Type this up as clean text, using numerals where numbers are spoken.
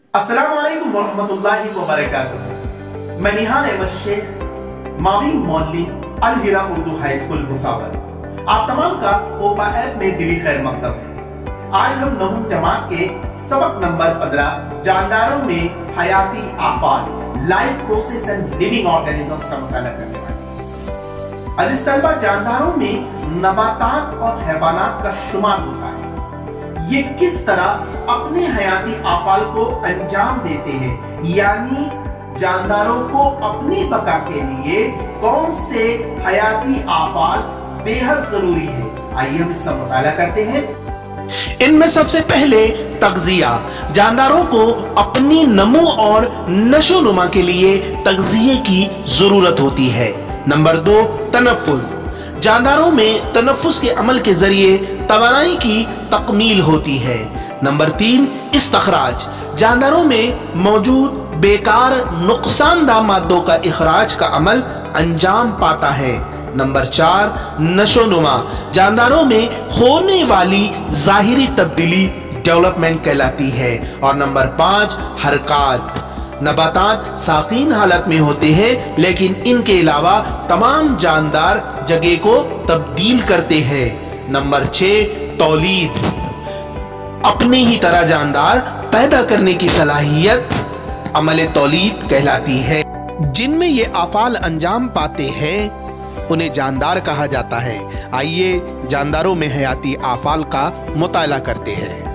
अस्सलाम वालेकुम वरहमतुल्लाहि वबरकातुहू। मैं निहाल अहमद शेख मावी मौलवी अल हिरा उर्दू हाई स्कूल भुसावल आप तमाम का ओपा ऐप में दिली खैर मकदम है। आज हम नहुम जमात के सबक नंबर 15 जानदारों में हयाती आफाल life process and living organisms का मुताला करने वाले हैं। अजीज तलबा, जानदारों में नबातात और हैवानात का शुमार होता है। ये किस तरह अपने हयाती आफाल को अंजाम देते हैं, यानी जानदारों को अपनी बका के लिए कौन से हयाती आफाल बेहद जरूरी है। आइए हम इसका मुताला करते हैं। इनमें सबसे पहले तग़ज़िया। जानदारों को अपनी नमो और नशोनुमा के लिए तग़ज़िये की जरूरत होती है। नंबर 2, तनफ़्फ़ुज़। जानदारों में तनफ़्फ़ुज़ के अमल के जरिए तवानाई की तकमील होती है। नंबर 3, इस्तखराज। जानदारों में मौजूद बेकार नुकसानदा मादों का इखराज का अमल अंजाम पाता है। नंबर 4, नशोनुमा। जानदारों में होने वाली जाहिरी तब्दीली डेवलपमेंट कहलाती है। और नंबर 5, हरकत। नबातात साकीन हालत में होते हैं, लेकिन इनके अलावा तमाम जानदार जगह को तब्दील करते हैं। नंबर 6, तौलीद। अपनी ही तरह जानदार पैदा करने की सलाहियत अमल तौलीद कहलाती है। जिनमें ये आफाल अंजाम पाते हैं उन्हें जानदार कहा जाता है। आइए जानदारों में हयाती आफाल का मुताला करते हैं।